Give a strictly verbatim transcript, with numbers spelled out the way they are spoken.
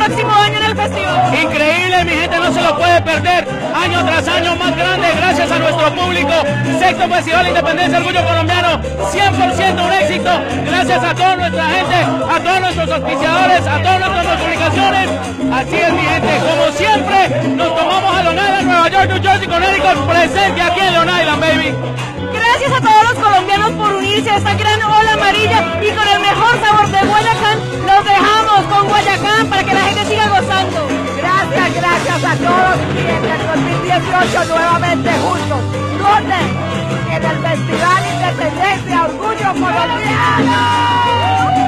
próximo año en el festival? Increíble, mi gente, no se lo puede perder. Año tras año más grande, gracias a nuestro público. Sexto Festival de Independencia Orgullo Colombiano, cien por ciento un éxito. Gracias a toda nuestra gente, a todos nuestros auspiciadores, a todas nuestras publicaciones. Así es, mi gente, como siempre, nos tomamos a Long Island, Nueva York, New Jersey, Connecticut, presente aquí en Long Island, baby. Gracias a todos los colombianos por unirse a esta gran ola amarilla y con el mejor sabor de Guayacán, los dejamos con Guayacán para que la gente siga gozando. Gracias, gracias a todos y en el dos mil dieciocho nuevamente juntos. ¿Dónde? En el Festival Independencia Orgullo Colombiano.